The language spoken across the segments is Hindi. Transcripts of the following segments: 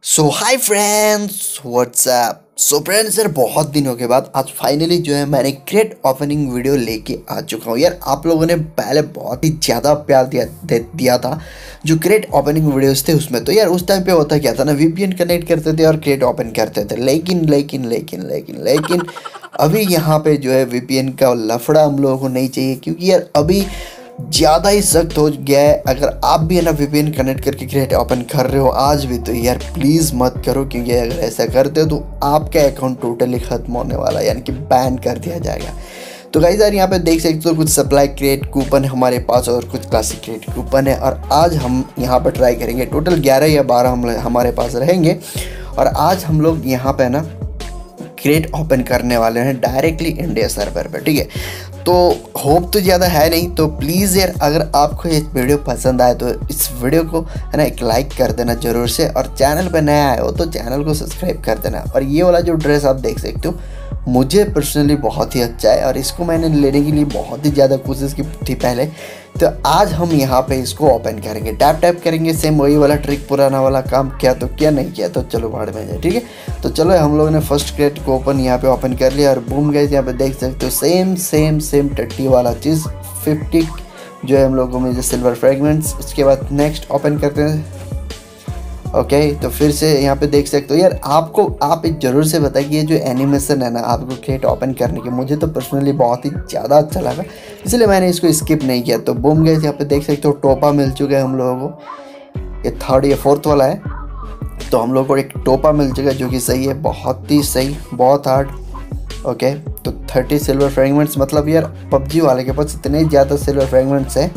सो hi friends, what's up. So friends यार, बहुत दिनों के बाद आज फाइनली जो है मैंने क्रेट ओपनिंग वीडियो लेके आ चुका हूँ। यार आप लोगों ने पहले बहुत ही ज़्यादा प्यार दिया था जो क्रेट ओपनिंग वीडियोस थे उसमें। तो यार उस टाइम पे होता क्या था ना, वीपीएन कनेक्ट करते थे और क्रेट ओपन करते थे। लेकिन अभी यहाँ पे जो है वीपीएन का लफड़ा हम लोगों को नहीं चाहिए, क्योंकि यार अभी ज़्यादा ही सख्त हो गया है। अगर आप भी है ना वीपीएन कनेक्ट करके क्रेट ओपन कर रहे हो आज भी, तो यार प्लीज़ मत करो, क्योंकि अगर ऐसा करते हो तो आपका अकाउंट टोटली ख़त्म होने वाला है, यानी कि बैन कर दिया जाएगा। तो गाइस यार यहाँ पे देख सकते हो कुछ सप्लाई क्रेट कूपन हमारे पास और कुछ क्लासिक क्रेट कूपन है, और आज हम यहाँ पर ट्राई करेंगे। टोटल 11 या 12 हमारे पास रहेंगे, और आज हम लोग यहाँ पे ना क्रेट ओपन करने वाले हैं डायरेक्टली इंडिया सर्वर पर, ठीक है। तो होप तो ज़्यादा है नहीं, तो प्लीज़ यार अगर आपको ये वीडियो पसंद आए तो इस वीडियो को है ना एक लाइक कर देना ज़रूर से, और चैनल पे नया आए हो तो चैनल को सब्सक्राइब कर देना। और ये वाला जो ड्रेस आप देख सकते हो मुझे पर्सनली बहुत ही अच्छा है, और इसको मैंने लेने के लिए बहुत ही ज़्यादा कोशिश की थी पहले। तो आज हम यहाँ पे इसको ओपन करेंगे, टैप करेंगे, सेम वही वाला ट्रिक, पुराना वाला काम किया तो क्या नहीं किया तो चलो भाड़ में जाए, ठीक है। तो चलो हम लोगों ने फर्स्ट क्रेट को यहाँ पे ओपन कर लिया, और बूम गाइस यहाँ पे देख सकते हो सेम टट्टी वाला चीज़ 50 जो है हम लोगों में जो सिल्वर फ्रेगमेंट्स। इसके बाद नेक्स्ट ओपन करते हैं। ओके तो फिर से यहाँ पे देख सकते हो। यार आप एक ज़रूर से बताइए कि ये जो एनिमेशन है ना आपको क्रेट ओपन करने की, मुझे तो पर्सनली बहुत ही ज़्यादा अच्छा लगा, इसलिए मैंने इसको स्किप नहीं किया। तो बूम गाइस यहाँ पे देख सकते हो टोपा मिल चुका है हम लोगों को, ये 3rd या 4th वाला है। तो हम लोग को एक टोपा मिल चुका है जो कि सही है, बहुत ही सही, बहुत हार्ड। ओके तो 30 सिल्वर फ्रेगमेंट्स, मतलब यार पबजी वाले के पास इतने ज़्यादा सिल्वर फ्रेगमेंट्स हैं।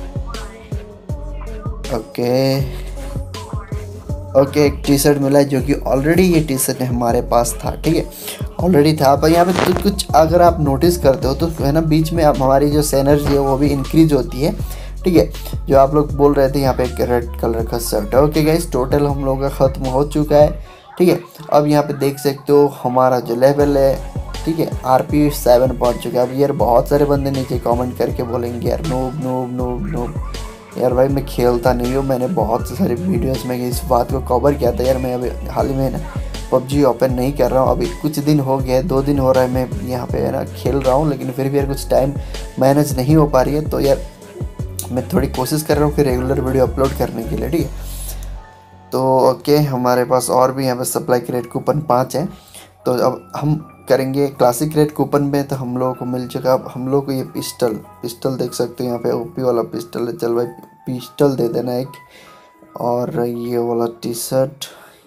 ओके एक टी शर्ट मिला है जो कि ऑलरेडी ये टी शर्ट हमारे पास था, ठीक है, ऑलरेडी था। पर यहाँ पे कुछ अगर आप नोटिस करते हो तो है ना बीच में आप हमारी जो एनर्जी है वो भी इंक्रीज होती है, ठीक है। जो आप लोग बोल रहे थे यहाँ पे एक रेड कलर का शर्ट है। ओके गाइस टोटल हम लोगों का ख़त्म हो चुका है, ठीक है। अब यहाँ पे देख सकते हो हमारा जो लेवल है, ठीक है, RP 7 पहुँच चुका है। अब यार बहुत सारे बंदे नीचे कमेंट करके बोलेंगे यार नूब यार भाई मैं खेलता नहीं हूँ, मैंने बहुत सारे वीडियोस में इस बात को कवर किया था। यार मैं अभी हाल ही में ना PUBG ओपन नहीं कर रहा हूँ, अभी कुछ दिन हो गए, 2 दिन हो रहा है मैं यहाँ पे है ना खेल रहा हूँ, लेकिन फिर भी यार कुछ टाइम मैनेज नहीं हो पा रही है। तो यार मैं थोड़ी कोशिश कर रहा हूँ कि रेगुलर वीडियो अपलोड करने के लिए, ठीक है। तो ओके हमारे पास और भी यहाँ पर सप्लाई क्रेट कूपन 5 हैं। तो अब हम करेंगे क्लासिक क्रेट कूपन में, तो हम लोगों को मिल चुका। अब हम लोग को ये पिस्टल देख सकते हो यहाँ पे, ओपी वाला पिस्टल है। चल भाई पिस्टल दे देना एक, और ये वाला टी शर्ट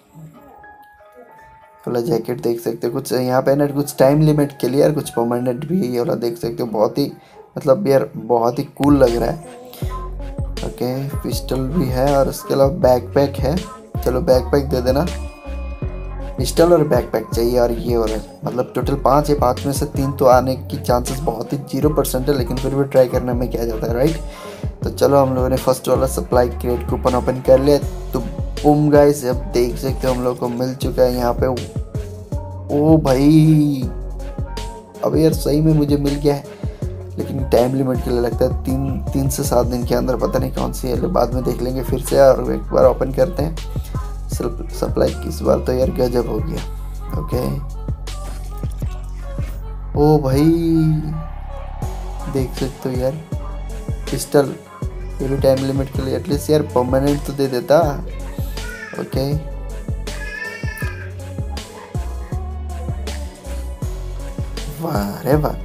वाला जैकेट देख सकते हो। कुछ यहाँ पे ना कुछ टाइम लिमिट के लिए, यार कुछ परमानेंट भी है ये वाला देख सकते हो, बहुत ही मतलब यार बहुत ही कूल लग रहा है। ओके पिस्टल भी है, और इसके अलावा बैकपैक है। चलो बैकपैक दे देना, पिस्टल और बैकपैक चाहिए। और ये वाला मतलब टोटल 5 है, 5 में से 3 तो आने की चांसेस बहुत ही 0% है, लेकिन फिर भी ट्राई करने में क्या जाता है, राइट। तो चलो हम लोगों ने फर्स्ट वाला सप्लाई क्रेट कूपन ओपन कर लिया। तो बूम गाइस अब देख सकते हो हम लोग को मिल चुका है यहाँ पे। ओ भाई अब यार सही में मुझे मिल गया है, लेकिन टाइम लिमिट के लिए लगता है 3 से 7 दिन के अंदर, पता नहीं कौन सी है, बाद में देख लेंगे फिर से, और एक बार ओपन करते हैं सप्लाई की। इस बार तो यार गजब हो गया। ओके ओ भाई देख सकते हो यार पिस्टल, ये भी टाइम लिमिट के लिए, एटलीस्ट यार परमानेंट तो दे देता। ओके वाह रे वाह,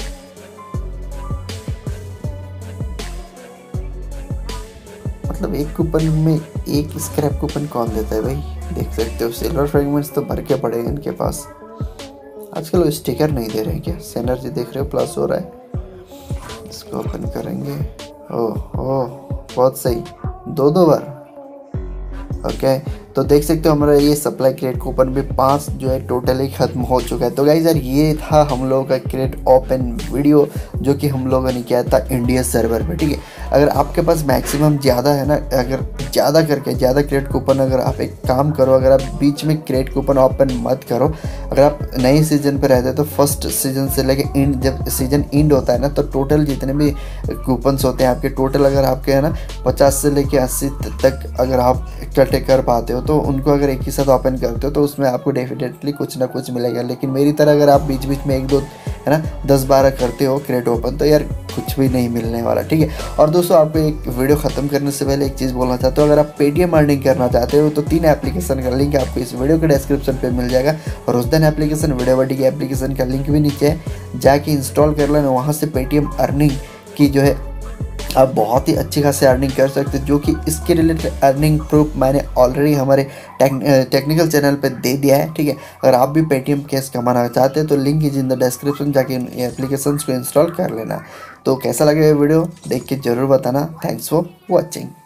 मतलब एक कूपन में एक स्क्रैप कूपन कौन देता है भाई। देख सकते हो सिल्वर फ्रेगमेंट्स तो भर के पड़े हैं इनके पास। आजकल वो स्टिकर नहीं दे रहे हैं क्या, एनर्जी देख रहे हो प्लस हो रहा है। इसको ओपन करेंगे, ओह बहुत सही, 2 बार। ओके तो देख सकते हो हमारा ये सप्लाई क्रेट कूपन भी 5 जो है टोटली ख़त्म हो चुका है। तो गाइस यार ये था हम लोगों का क्रेट ओपन वीडियो जो कि हम लोगों ने किया था इंडिया सर्वर पे, ठीक है। अगर आपके पास मैक्सिमम ज़्यादा है ना, अगर ज़्यादा क्रेट कूपन, अगर आप एक काम करो, अगर आप बीच में क्रेट कूपन ओपन मत करो। अगर आप नए सीजन पे रहते हो तो फर्स्ट सीजन से लेके एंड, जब सीजन एंड होता है ना, तो टोटल जितने भी कूपन्स होते हैं आपके, टोटल अगर आपके है ना 50 से लेके 80 तक अगर आप इकट्ठे कर पाते हो तो उनको अगर एक ही साथ ओपन करते हो तो उसमें आपको डेफिनेटली कुछ ना कुछ मिलेगा। लेकिन मेरी तरह अगर आप बीच बीच में 1-2 है ना 10-12 करते हो क्रेट ओपन, तो यार कुछ भी नहीं मिलने वाला, ठीक है। और दोस्तों आपको एक वीडियो ख़त्म करने से पहले एक चीज़ बोलना चाहता हूँ, अगर आप पेटीएम अर्निंग करना चाहते हो तो 3 एप्लीकेशन का लिंक आपको इस वीडियो के डिस्क्रिप्शन पे मिल जाएगा। और उस दिन एप्लीकेशन वीडियो बडी की एप्लीकेशन का लिंक भी नीचे है, जाके इंस्टॉल कर लेना। वहाँ से पेटीएम अर्निंग की जो है आप बहुत ही अच्छी खासी अर्निंग कर सकते हो, जो कि इसके रिलेटेड अर्निंग प्रूफ मैंने ऑलरेडी हमारे टेक्निकल चैनल पे दे दिया है, ठीक है। अगर आप भी पेटीएम कैश कमाना चाहते हैं तो link is in the description, जाके इन एप्लीकेशंस को इंस्टॉल कर लेना। तो कैसा लगे ये वीडियो देख के ज़रूर बताना। Thanks for watching.